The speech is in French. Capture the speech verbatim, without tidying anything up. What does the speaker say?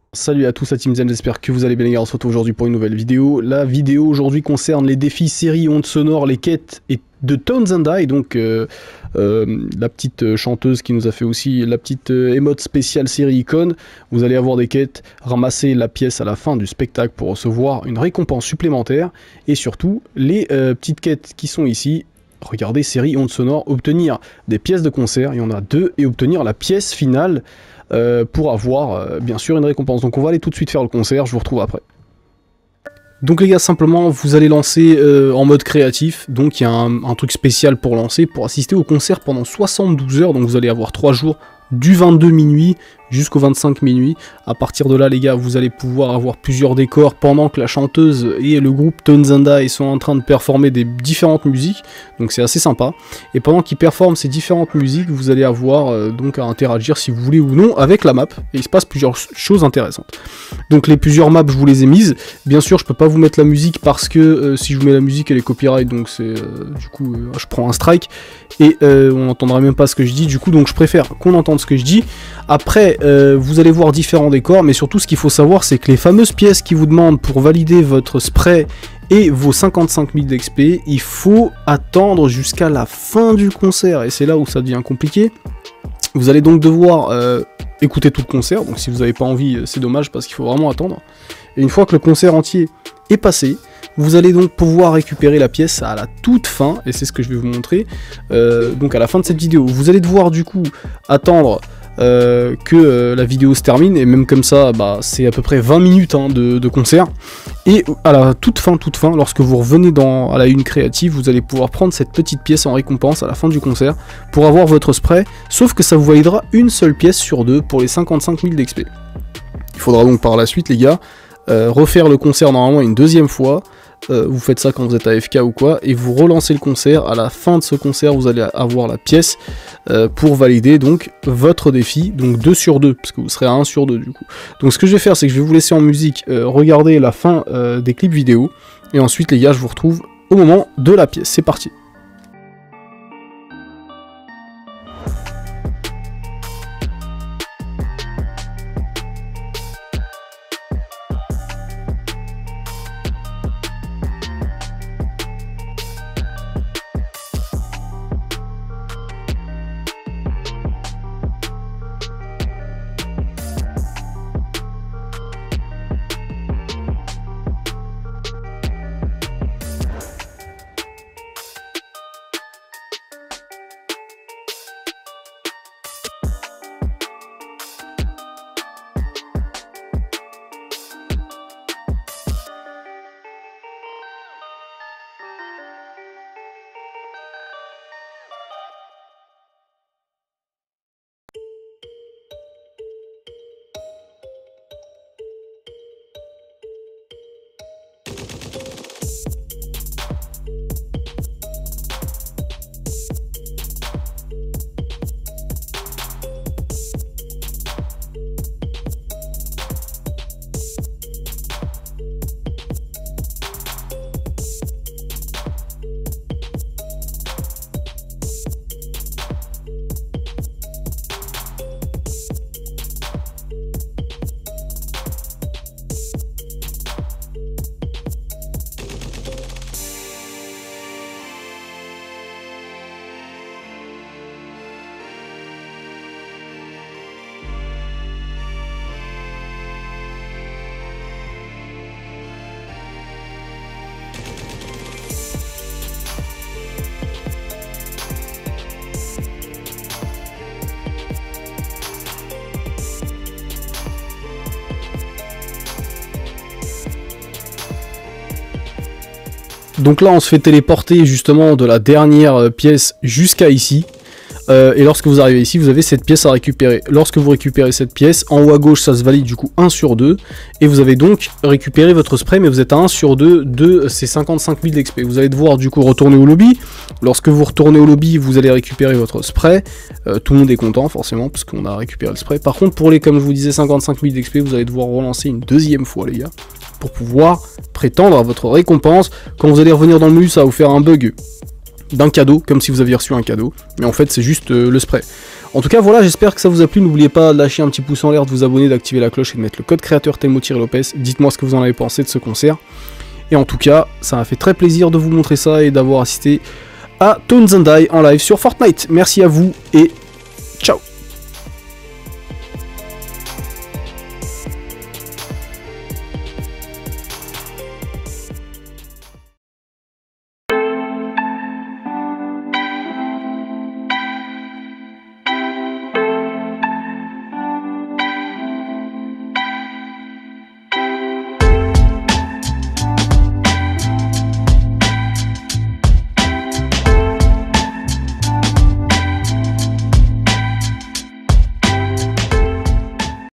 Salut à tous, à Team Zen, j'espère que vous allez bien les gars, on se retrouve aujourd'hui pour une nouvelle vidéo. La vidéo aujourd'hui concerne les défis série ondes sonores, les quêtes et de Tones and I, donc euh, euh, la petite chanteuse qui nous a fait aussi la petite euh, émote spéciale série icône. Vous allez avoir des quêtes, ramasser la pièce à la fin du spectacle pour recevoir une récompense supplémentaire, et surtout les euh, petites quêtes qui sont ici. Regardez série ondes sonores, obtenir des pièces de concert, il y en a deux, et obtenir la pièce finale Euh, pour avoir euh, bien sûr une récompense. Donc on va aller tout de suite faire le concert, je vous retrouve après. Donc les gars, simplement vous allez lancer euh, en mode créatif, donc il y a un, un truc spécial pour lancer, pour assister au concert pendant soixante-douze heures, donc vous allez avoir trois jours du vingt-deux minuit jusqu'au vingt-cinq minuit. À partir de là les gars, vous allez pouvoir avoir plusieurs décors pendant que la chanteuse et le groupe Tones and I sont en train de performer des différentes musiques, donc c'est assez sympa. Et pendant qu'ils performent ces différentes musiques, vous allez avoir euh, donc à interagir si vous voulez ou non avec la map, et il se passe plusieurs choses intéressantes. Donc les plusieurs maps je vous les ai mises, bien sûr je peux pas vous mettre la musique parce que euh, si je vous mets la musique elle est copyright, donc c'est euh, du coup euh, je prends un strike et euh, on n'entendra même pas ce que je dis, du coup donc je préfère qu'on entende ce que je dis. Après euh, vous allez voir différents décors, mais surtout ce qu'il faut savoir c'est que les fameuses pièces qui vous demandent pour valider votre spray et vos cinquante-cinq mille d'X P, il faut attendre jusqu'à la fin du concert, et c'est là où ça devient compliqué. Vous allez donc devoir euh, écouter tout le concert, donc si vous n'avez pas envie, c'est dommage parce qu'il faut vraiment attendre. Et une fois que le concert entier est passé, vous allez donc pouvoir récupérer la pièce à la toute fin, et c'est ce que je vais vous montrer, euh, donc à la fin de cette vidéo. Vous allez devoir du coup attendre euh, que euh, la vidéo se termine, et même comme ça, bah, c'est à peu près vingt minutes hein, de, de concert. Et à la toute fin, toute fin, lorsque vous revenez dans, à la une créative, vous allez pouvoir prendre cette petite pièce en récompense à la fin du concert pour avoir votre spray, sauf que ça vous validera une seule pièce sur deux pour les cinquante-cinq mille d'X P. Il faudra donc par la suite les gars, euh, refaire le concert normalement une deuxième fois. Euh, vous faites ça quand vous êtes A F K ou quoi, et vous relancez le concert. À la fin de ce concert vous allez avoir la pièce euh, pour valider donc votre défi, donc deux sur deux, parce que vous serez à un sur deux du coup. Donc ce que je vais faire c'est que je vais vous laisser en musique euh, regarder la fin euh, des clips vidéo, et ensuite les gars je vous retrouve au moment de la pièce. C'est parti. Donc là on se fait téléporter justement de la dernière pièce jusqu'à ici, euh, et lorsque vous arrivez ici vous avez cette pièce à récupérer. Lorsque vous récupérez cette pièce, en haut à gauche ça se valide du coup un sur deux, et vous avez donc récupéré votre spray, mais vous êtes à un sur deux de ces cinquante-cinq mille d'X P. Vous allez devoir du coup retourner au lobby. Lorsque vous retournez au lobby vous allez récupérer votre spray, euh, tout le monde est content forcément parce qu'on a récupéré le spray. Par contre pour les, comme je vous disais, cinquante-cinq mille d'X P, vous allez devoir relancer une deuxième fois les gars, pour pouvoir prétendre à votre récompense. Quand vous allez revenir dans le menu, ça va vous faire un bug d'un cadeau, comme si vous aviez reçu un cadeau, mais en fait c'est juste euh, le spray. En tout cas, voilà, j'espère que ça vous a plu. N'oubliez pas de lâcher un petit pouce en l'air, de vous abonner, d'activer la cloche et de mettre le code créateur Telmo-Lopez. Dites-moi ce que vous en avez pensé de ce concert. Et en tout cas, ça m'a fait très plaisir de vous montrer ça et d'avoir assisté à Tones and I en live sur Fortnite. Merci à vous et